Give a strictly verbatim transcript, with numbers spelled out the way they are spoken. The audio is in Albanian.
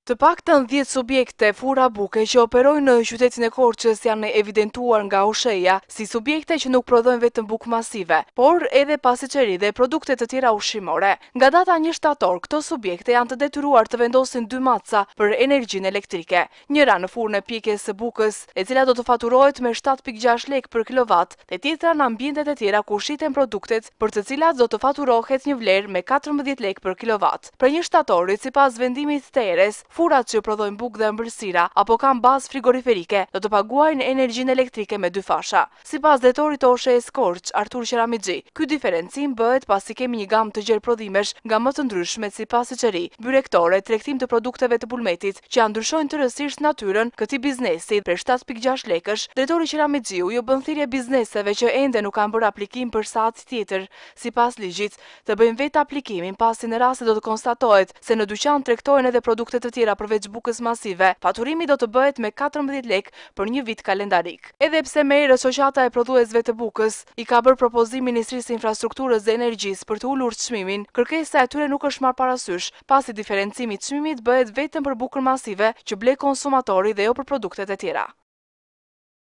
Të paktën dhjetë subjekte fura buke që operojnë në qytetin e Korçës janë evidentuar nga usheja si subjekte që nuk prodhojnë vetëm bukë masive, por edhe pasiçeri dhe produkte të tjera ushqimore. Nga data një shtator, këto subjekte janë të detyruar të vendosin dy maca për energjinë elektrike. Njëra në furrën e pjekjes së bukës, e cila do të faturohet me shtatë pikë gjashtë lekë për kilovat, dhe tjetra në ambientet e tjera ku shiten produktet, për të cilat do të faturohet një vlerë me katërmbëdhjetë lekë për kilovat. Për një shtatorit, sipas vendimit të erës, furat që prodhojnë bukë dhe ëmbëlsira apo kanë bazë frigoriferike do të paguajnë energjinë elektrike me dy fasha. Sipas drejtorit të Oshes Korç, Artur Qeramixhi, ky diferencim bëhet pasi kemi një gamë të gjerë prodhimesh nga më të ndryshmet si pasiçeri, byrektore, tregtim të produkteve të bulmetit, që janë ndryshojnë tërësisht natyrën këtij biznesi. Për shtatë pikë gjashtë lekësh, drejtori Qeramixhiu ju bën thirrje bizneseve që ende nuk kanë bërë aplikim për saat tjetër, sipas ligjit, të bëjnë vetë aplikimin pasi në rast se do të konstatohet se në dyqan tregtohen edhe produkte të tjera përveç bukës masive, faturimi do të bëhet me katërmbëdhjetë lekë për një vit kalendarik. Edhe pse me erë shoqata e prodhuesve të bukës i ka bërë propozim Ministrisë së Infrastrukturës dhe Energjisë për të ulur çmimin, kërkesa e tyre nuk është marrë parasysh, pasi diferencimi i çmimit bëhet vetëm për bukën masive që ble konsumatori dhe jo për produktet e tjera.